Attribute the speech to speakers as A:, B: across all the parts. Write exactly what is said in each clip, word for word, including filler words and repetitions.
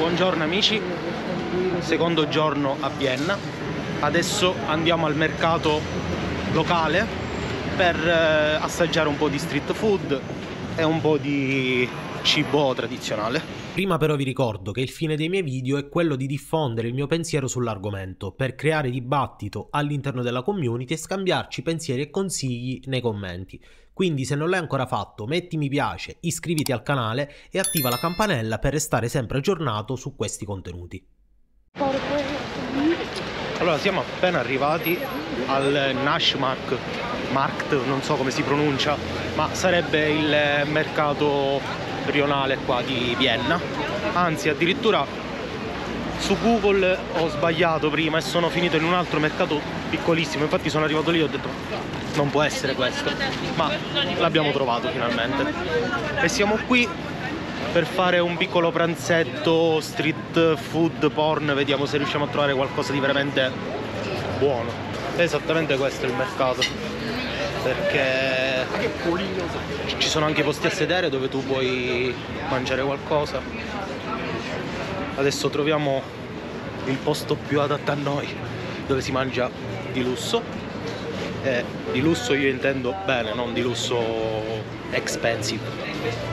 A: Buongiorno amici, secondo giorno a Vienna. Adesso andiamo al mercato locale per eh, assaggiare un po' di street food e un po' di cibo tradizionale.
B: Prima però vi ricordo che il fine dei miei video è quello di diffondere il mio pensiero sull'argomento, per creare dibattito all'interno della community e scambiarci pensieri e consigli nei commenti. Quindi se non l'hai ancora fatto, metti mi piace, iscriviti al canale e attiva la campanella per restare sempre aggiornato su questi contenuti.
A: Allora, siamo appena arrivati al Naschmarkt, Markt, non so come si pronuncia, ma sarebbe il mercato rionale qua di Vienna. Anzi, addirittura su Google ho sbagliato prima e sono finito in un altro mercato piccolissimo. Infatti sono arrivato lì e ho detto non può essere questo, ma l'abbiamo trovato finalmente. E siamo qui per fare un piccolo pranzetto street food porn, vediamo se riusciamo a trovare qualcosa di veramente buono. Esattamente questo è il mercato, perché ci sono anche posti a sedere dove tu puoi mangiare qualcosa. Adesso troviamo il posto più adatto a noi, dove si mangia di lusso. E di lusso io intendo bene, non di lusso expensive.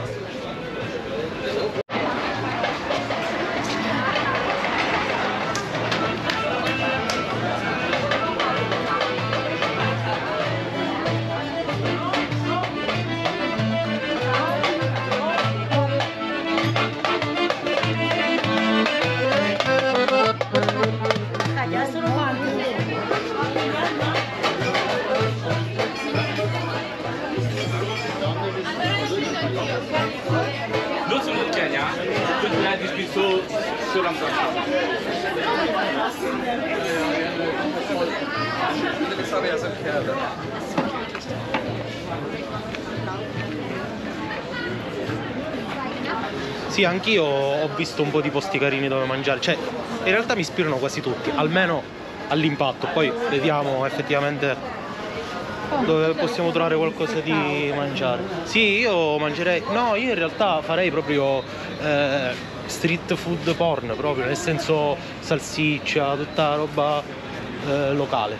A: Sì, anch'io ho visto un po' di posti carini dove mangiare, cioè in realtà mi ispirano quasi tutti, almeno all'impatto, poi vediamo effettivamente dove possiamo trovare qualcosa di mangiare. Sì, io mangerei, no, io in realtà farei proprio eh, street food porn, proprio, nel senso salsiccia, tutta roba eh, locale.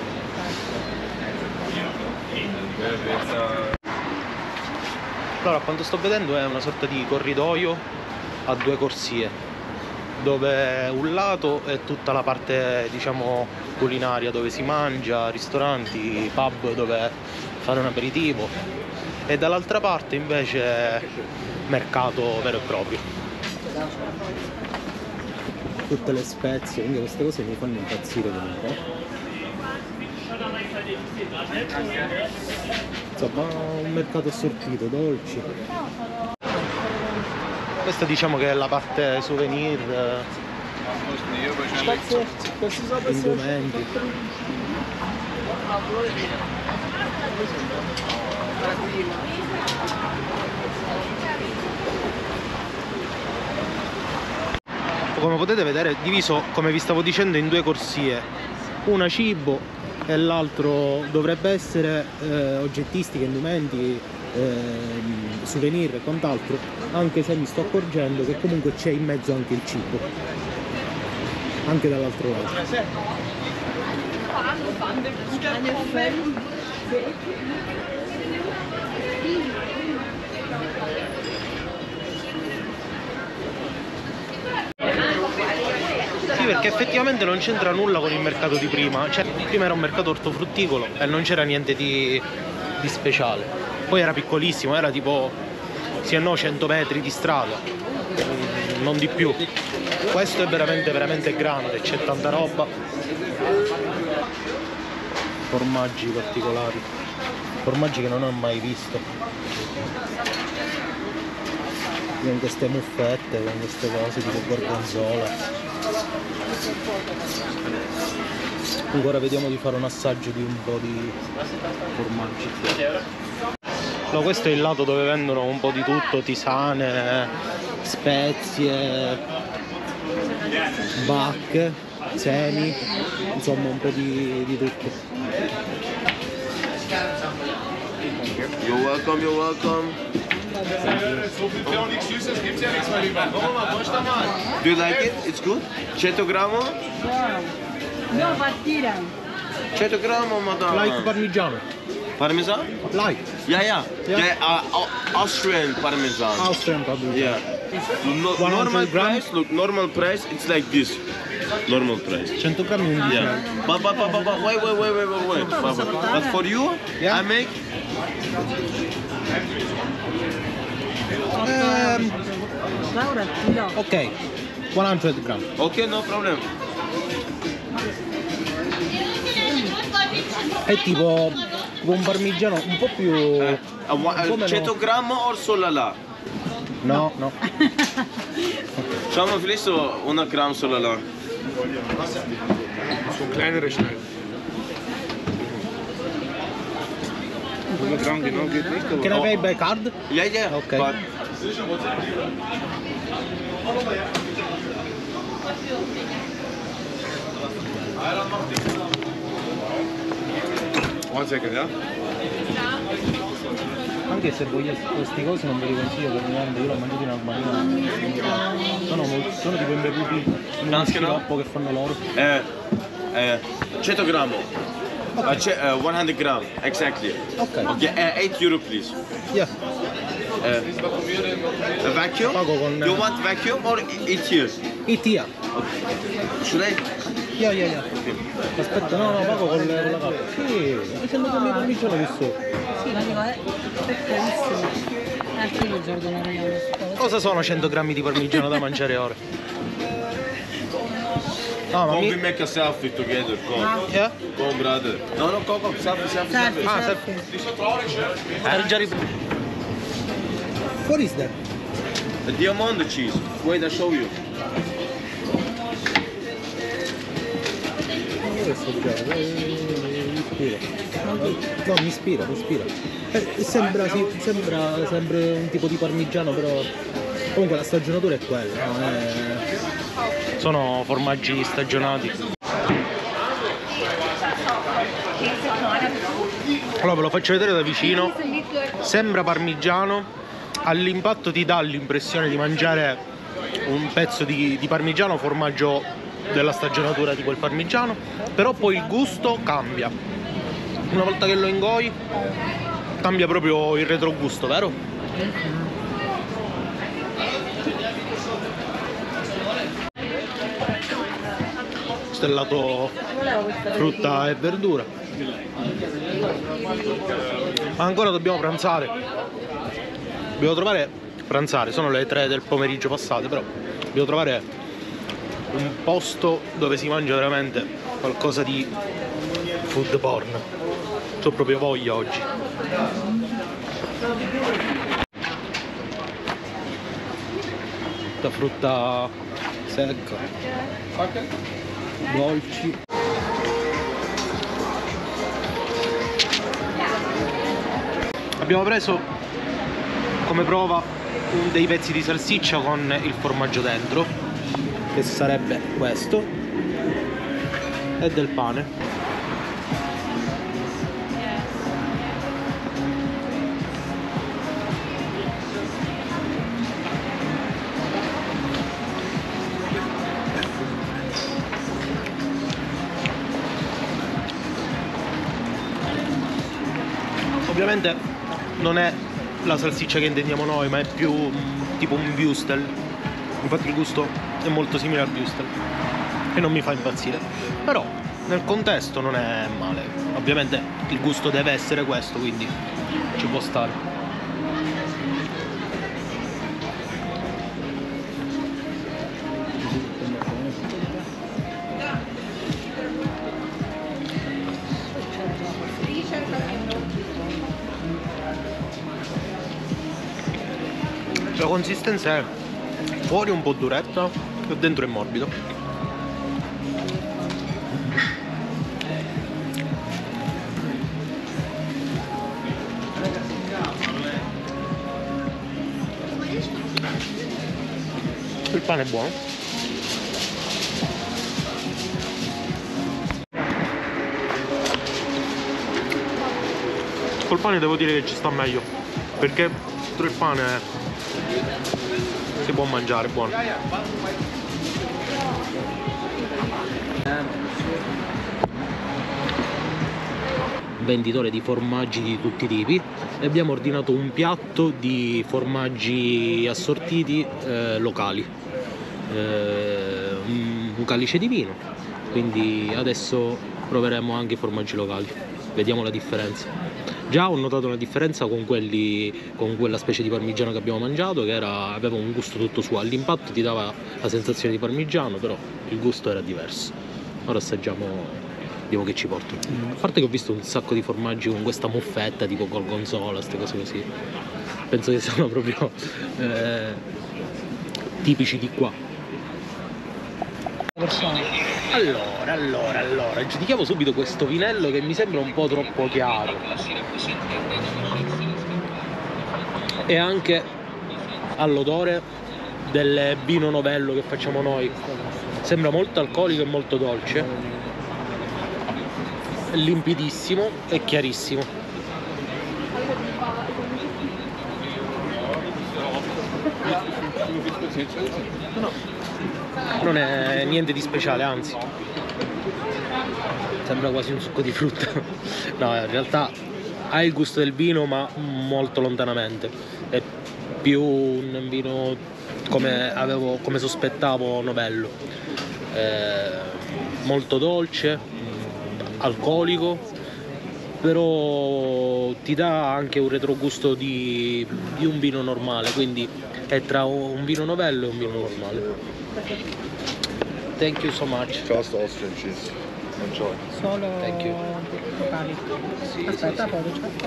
A: Allora, a quanto sto vedendo è una sorta di corridoio a due corsie, dove un lato è tutta la parte, diciamo, culinaria, dove si mangia, ristoranti, pub dove fare un aperitivo, e dall'altra parte invece mercato vero e proprio. Tutte le spezie, quindi queste cose mi fanno impazzire comunque. Insomma, un mercato assortito, dolci. Questa diciamo che è la parte souvenir, indumenti. Come potete vedere è diviso, come vi stavo dicendo, in due corsie, una cibo e l'altro dovrebbe essere eh, oggettistica, indumenti, eh, souvenir e quant'altro, anche se mi sto accorgendo che comunque c'è in mezzo anche il cibo, anche dall'altro lato. Sì, perché effettivamente non c'entra nulla con il mercato di prima, cioè prima era un mercato ortofrutticolo e non c'era niente di, di speciale, poi era piccolissimo, era tipo sì e no cento metri di strada, non di più. Questo è veramente veramente grande, c'è tanta roba, formaggi particolari, formaggi che non ho mai visto, con queste muffette, con queste cose tipo gorgonzola. Ancora vediamo di fare un assaggio di un po' di formaggi. No, questo è il lato dove vendono un po' di tutto, tisane, spezie, bacche, semi, insomma un po' di, di tutto.
C: You're welcome, you're welcome. Do you like it? It's good? cento grammi?
D: No, partire.
C: cento grammi, madonna.
A: Like parmigiano.
C: Parmesan?
A: Like.
C: Yeah, yeah.
A: Yeah.
C: Yeah, uh, Austrian parmesan.
A: Austrian parmigiano.
C: Yeah. No,
A: one hundred
C: normal
A: grams?
C: price, look, normal price, it's like this. Normal price.
A: cento grammi undici.
C: Yeah. But, but, but, but, but wait, wait, wait, wait, wait, wait. But, but, but for you,
A: Yeah.
C: I make
A: Ehm,
D: Laura, no.
A: ok, cento grammi.
C: okay, no problem.
A: È tipo, tipo un parmigiano un po' più...
C: Uh, one-
A: Come
C: uh, cento
A: no?
C: grammi or solo là?
A: No, no.
C: Schau mal, vielleicht so hundert Gramm solo là.
E: So kleinere schneiden. hundert Gramm genau geht nicht, aber
A: Can I pay by card?
C: Yeah, yeah.
A: Okay.
C: But
E: one second, yeah?
A: Anche se voglio queste cose non ve le consiglio per niente, io l'ho mangiato in Albania. Sono, molto, sono tipo imbevuti in un
C: Ganz genau.
A: sciroppo che fanno loro.
C: uh, uh, cento grammi. Uh, ce- uh, one hundred Gramm, exactly.
A: Ok.
C: Okay, uh, eight euro please.
A: Yeah.
C: Uh, a vacuum?
A: Pago con-
C: You want vacuum or e- eight here?
A: It here.
C: Should I?
A: Yeah, yeah, yeah. Aspetta, no, no, pago con, con la carta. Sì, mi sembra che mi parmigiano che so.
D: Sì, ma dico, è piccolissimo. Anche io giorno non abbiamo.
A: Cosa sono cento grammi di parmigiano da mangiare ora? No, ma
C: Come we
A: mi...
C: make a selfie together, come.
A: Yeah?
C: Come brother. No, no, come, come, selfie, selfie,
D: Selfie,
C: selfie.
A: Ah,
D: selfie.
A: Eh, già rip- What is that?
C: The diamond cheese. Wait, I show you.
A: Mi ispira. No, mi ispira, mi ispira. Eh, sembra, sì, sembra sempre un tipo di parmigiano, però comunque la stagionatura è quella. No? È... Sono formaggi stagionati. Allora ve lo faccio vedere da vicino. Sembra parmigiano, all'impatto ti dà l'impressione di mangiare un pezzo di, di parmigiano, formaggio della stagionatura di quel parmigiano, però poi il gusto cambia. Una volta che lo ingoi cambia proprio il retrogusto, vero? Questo è il lato frutta e verdura. Ma ancora dobbiamo pranzare. Dobbiamo trovare pranzare, sono le tre del pomeriggio passate, però dobbiamo trovare un posto dove si mangia veramente qualcosa di food porn. C'ho proprio voglia oggi. La frutta secca, dolci. Abbiamo preso come prova un dei pezzi di salsiccia con il formaggio dentro, che sarebbe questo, e del pane. Ovviamente non è la salsiccia che intendiamo noi, ma è più mm, tipo un würstel. Infatti il gusto è molto simile al würstel e non mi fa impazzire, però nel contesto non è male. Ovviamente il gusto deve essere questo, quindi ci può stare. La consistenza è fuori un po' duretta e dentro è morbido. Il pane è buono. Col pane devo dire che ci sta meglio, perché Dentro il pane si può mangiare, buono. Venditore di formaggi di tutti i tipi e abbiamo ordinato un piatto di formaggi assortiti eh, locali, eh, un, un calice di vino, quindi adesso proveremo anche i formaggi locali, vediamo la differenza. Già ho notato una differenza con quelli, con quella specie di parmigiano che abbiamo mangiato, che era, aveva un gusto tutto suo, all'impatto ti dava la sensazione di parmigiano, però il gusto era diverso. Ora assaggiamo, vediamo che ci porta. A parte che ho visto un sacco di formaggi con questa muffetta tipo gorgonzola, queste cose così, penso che siano proprio eh, tipici di qua. Allora, allora, allora, giudichiamo subito questo vinello che mi sembra un po' troppo chiaro. E anche all'odore del vino novello che facciamo noi. Sembra molto alcolico e molto dolce. Limpidissimo e chiarissimo. No. Non è niente di speciale, anzi sembra quasi un succo di frutta. No, in realtà ha il gusto del vino ma molto lontanamente, è più un vino come avevo, come sospettavo, novello, eh, molto dolce, alcolico, però ti dà anche un retrogusto di, di un vino normale, quindi è tra un vino novello e un vino normale. Thank you so much.
E: Just Austrian cheese. Enjoy.
D: Solo
A: Thank you.
D: locali.
A: Sì,
D: Aspetta,
A: sì,
D: poi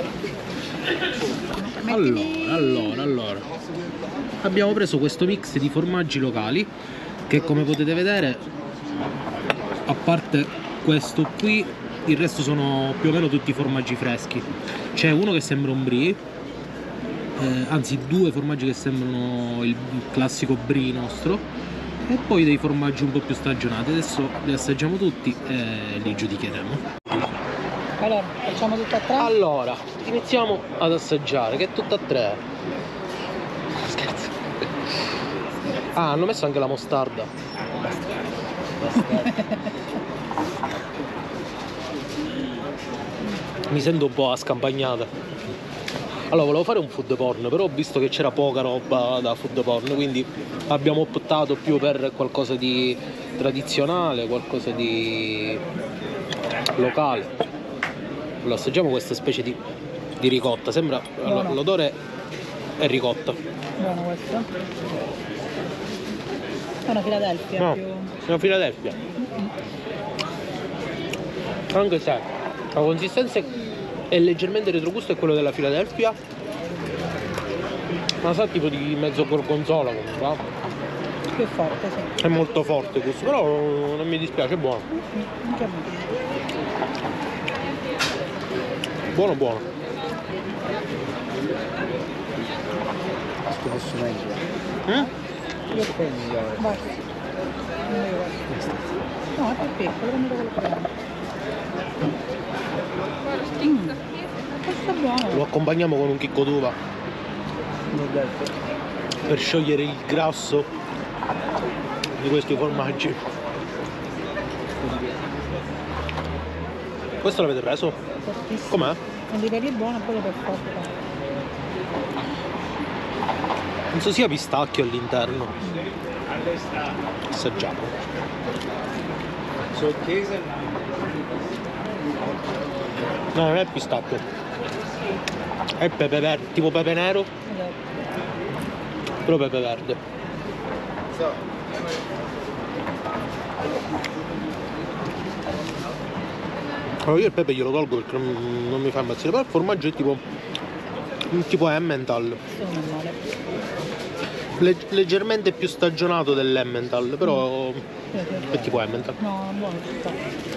A: sì. Allora, allora, allora. Abbiamo preso questo mix di formaggi locali che, come potete vedere, a parte questo qui, il resto sono più o meno tutti formaggi freschi. C'è uno che sembra un brie, eh, anzi due formaggi che sembrano il classico brie nostro, e poi dei formaggi un po' più stagionati. Adesso li assaggiamo tutti e li giudicheremo.
D: Allora, facciamo tutto a tre?
A: Allora, iniziamo ad assaggiare, che è tutto a tre. Scherzo. Ah, hanno messo anche la mostarda. Mi sento un po' a scampagnata. Allora, volevo fare un food porn, però ho visto che c'era poca roba da food porn, quindi abbiamo optato più per qualcosa di tradizionale, qualcosa di locale. Allora, assaggiamo questa specie di, di ricotta, sembra,
D: Buono.
A: l'odore è ricotta.
D: Buono questo. È una Philadelphia
A: No,
D: più...
A: è una Philadelphia. Anche se la consistenza è leggermente retrogusto, è quello della Philadelphia, ma sa tipo di mezzo gorgonzola comunque.
D: più forte, sì.
A: È molto forte questo, però non mi dispiace, è buono.
D: Mm, anche a me.
A: Buono buono.
E: Questo posso meglio.
A: Mm?
E: Io prendo.
D: Basta. Non devo questo. No, è più piccolo, prendo quello grande. Mm. Questo è buono.
A: Lo accompagniamo con un chicco d'uva per sciogliere il grasso di questi formaggi. Questo l'avete preso?
D: Fortissimo.
A: Com'è?
D: È di per lì buono, quello per forte.
A: Penso sia pistacchio all'interno. Assaggiamo. No, non è pistacchio. È pepe verde, tipo pepe nero,
D: Esatto.
A: però pepe verde. Allora io il pepe glielo tolgo perché non, non mi fa impazzire, però il formaggio è tipo un tipo Emmental,
D: Questo non è male.
A: Leg- leggermente più stagionato dell'Emmental, però
D: Sì, sì, sì.
A: è tipo Emmental.
D: No, è buono tutto.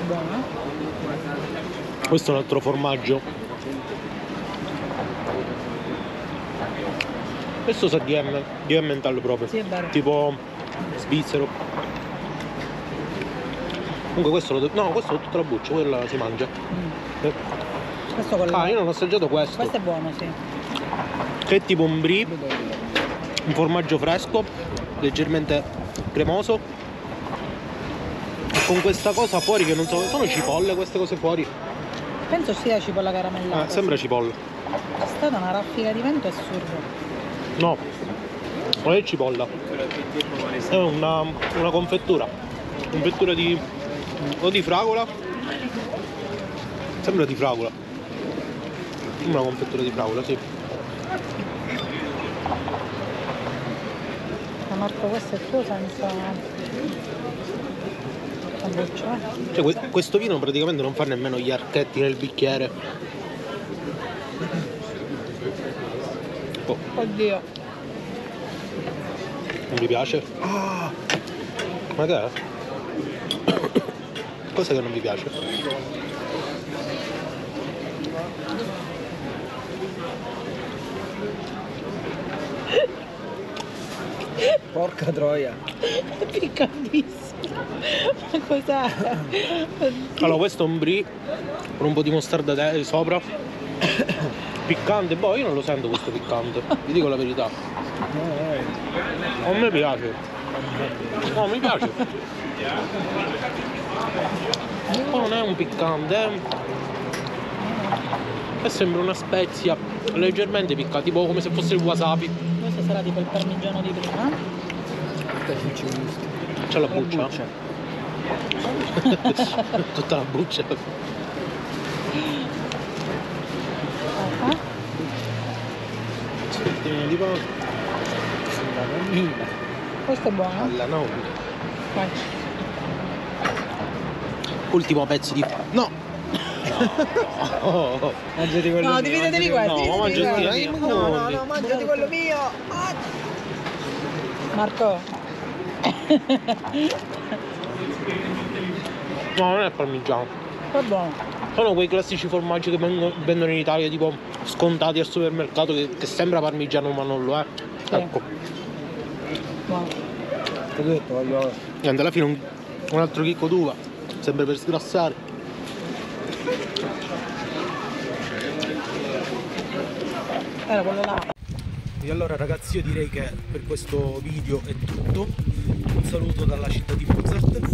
D: buono, eh?
A: Questo è un altro formaggio. Questo sa di M, di Emmental proprio.
D: Sì, è vero.
A: Tipo svizzero. Comunque questo lo no, questo è tutta la buccia, quella si mangia.
D: Mm.
A: Eh.
D: Questo con
A: Ah, io non ho assaggiato questo.
D: Questo è buono, sì.
A: Che è tipo un brie, un formaggio fresco, leggermente cremoso. E con questa cosa fuori che non so, sono cipolle queste cose fuori?
D: Penso sia cipolla caramellata.
A: Eh, sembra cipolla.
D: È stata una raffica di vento assurda.
A: No, non è cipolla. È una, una confettura. Confettura di. O di fragola. Sembra di fragola. Una confettura di fragola, sì.
D: Ma Marco, questo è tuo senza la buccia, eh?
A: Cioè, que- questo vino praticamente non fa nemmeno gli archetti nel bicchiere. Oh,
D: Oddio.
A: non mi piace. Ah, ma che è? Cosa che non mi piace?
E: Porca troia.
D: È piccantissimo. Ma cos'è?
A: Allora, questo è un brie con un po' di mostarda de- sopra. Piccante, boh, io non lo sento questo piccante, vi dico la verità. Non mi piace. No, mi piace. Ma non è un piccante, è... è sembra una spezia leggermente piccante, tipo come se fosse il wasabi.
D: Questo sarà tipo il parmigiano di prima.
A: C'è la buccia? Tutta la buccia.
D: Ah,
A: Di pa-
D: questo è buono.
A: alla nonna.
D: Vai.
A: Ultimo pezzo di. No! Oh,
E: Mangiati quello
D: No,
E: mio,
D: dividetevi
E: mangiati-
D: questo.
A: no, ma
D: dividetevi
A: mangiati-
D: questo.
A: eh, ma
D: No, no,
A: come?
D: no, mangiati quello mio. Ah. Marco.
A: no, non è parmigiano.
D: È buono.
A: Sono quei classici formaggi che vengono, vendono in Italia, tipo scontati al supermercato, che, che sembra parmigiano ma non lo è.
D: Sì.
A: Ecco.
D: Buono.
E: Ho detto, voglio...
A: Niente, alla fine un, un altro chicco d'uva, sempre per sgrassare.
D: Era quello là.
B: E allora ragazzi, io direi che per questo video è tutto. Un saluto dalla città di Mozart